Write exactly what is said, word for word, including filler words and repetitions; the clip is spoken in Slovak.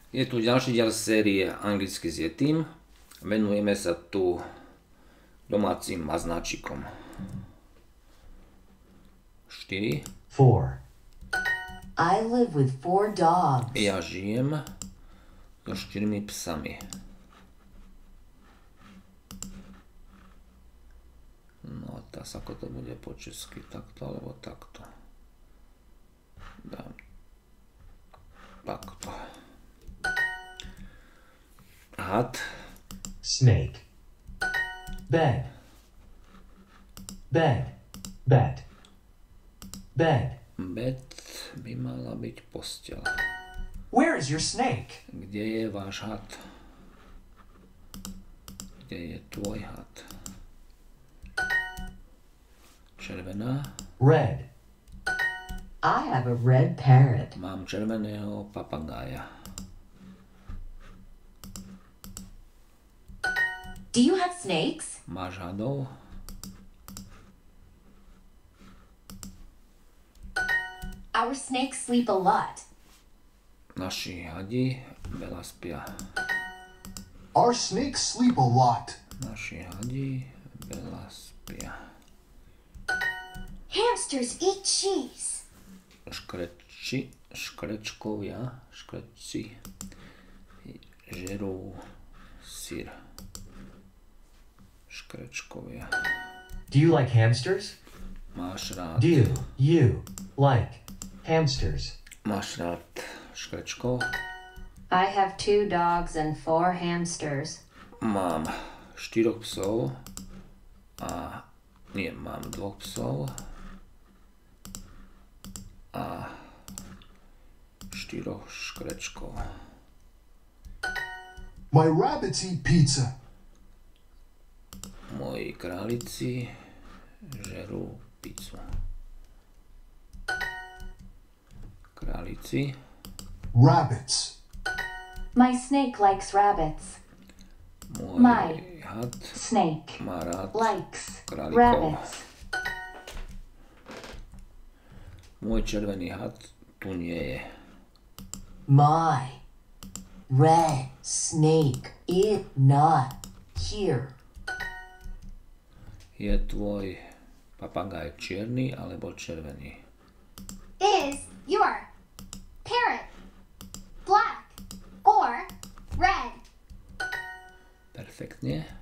Je tu ďalší diel série Anglicky s Yetim. Venujeme sa tu domácim maznáčikom. štyri. Four. I live with four dogs. Ja žijem so štyrmi psami. No a teraz ako to bude po česky, takto alebo takto. Dám takto. Had. Snake. Bed. Bed. Bed. Bed. Bed by mala byť posteľ. Where is your snake? Kde je váš had? Kde je tvoj had? Červená. Red. I have a red parrot. Mám červeného papagája. Do you have snakes? Máš hadov? Our snakes sleep a lot. Naši hadi veľa spia. Our snakes sleep a lot. Naši hadi veľa spia. Hamsters eat cheese. Škreči, škrečkovia, škrečci žerú syr. Škrečkovia. Do you like hamsters? Máš rád, Do you like hamsters? máš rád škrečkov? I have two dogs and four hamsters. Mám štyroch psov a nie, mám dvoch psov a štyroch škrečkov. My rabbits eat pizza. Moji králici žerú pizzu. Králici. Rabbits. My snake likes rabbits. Môj My had snake má rád likes králikov. rabbits. Môj červený had tu nie je. My red snake is not here. Je tvoj papagaj čierny alebo červený? Is your parrot black or red? Perfektne.